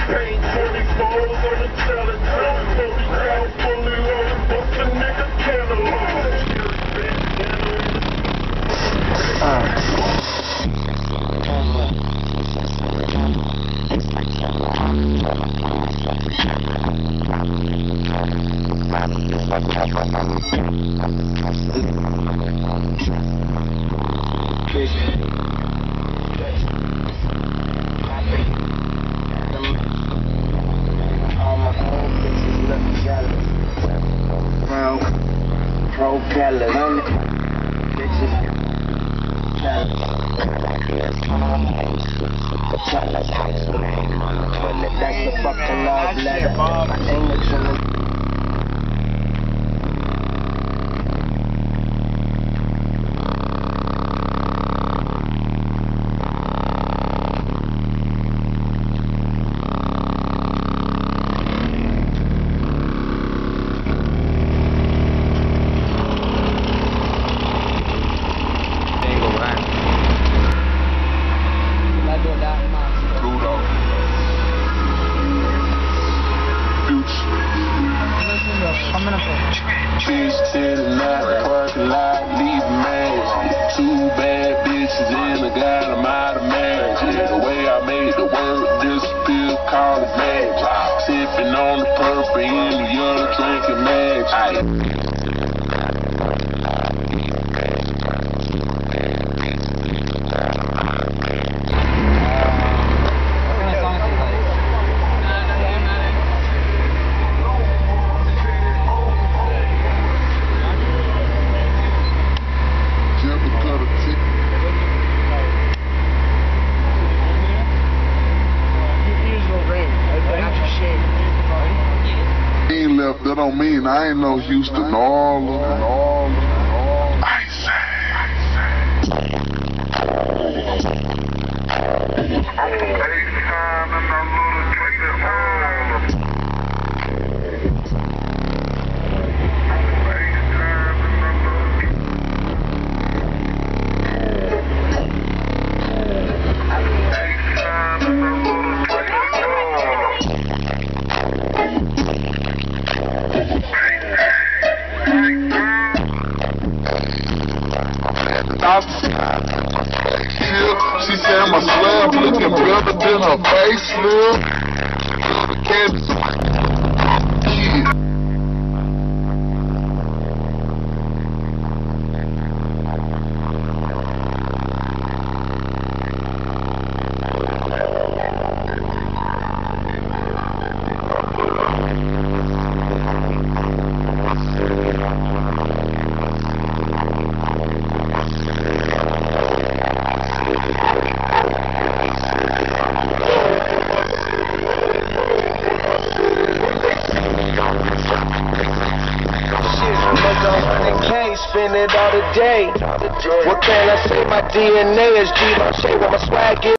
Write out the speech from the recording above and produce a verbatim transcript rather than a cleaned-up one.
That don't mean I ain't no Houston, all of them, all of them, all of them. I say, she said my slab looking better than her facelift. Spend it all the day. What can I say? My D N A is G. My shape, where my swag is.